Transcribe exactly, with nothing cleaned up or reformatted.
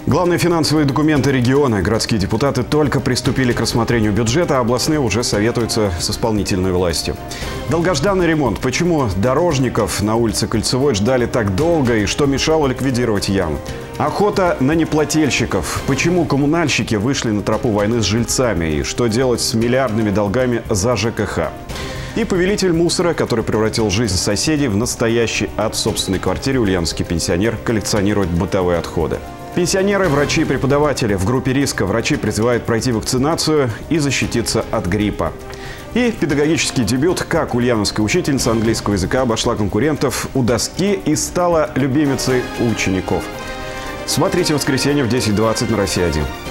Главные финансовые документы региона. Городские депутаты только приступили к рассмотрению бюджета, а областные уже советуются с исполнительной властью. Долгожданный ремонт. Почему дорожников на улице Кольцевой ждали так долго и что мешало ликвидировать яму? Охота на неплательщиков. Почему коммунальщики вышли на тропу войны с жильцами и что делать с миллиардными долгами за ЖКХ? И повелитель мусора, который превратил жизнь соседей в настоящий ад в собственной квартире, ульяновский пенсионер коллекционирует бытовые отходы. Пенсионеры, врачи и преподаватели в группе риска. Врачи призывают пройти вакцинацию и защититься от гриппа. И педагогический дебют, как ульяновская учительница английского языка обошла конкурентов у доски и стала любимицей учеников. Смотрите в воскресенье в десять двадцать на Россия один.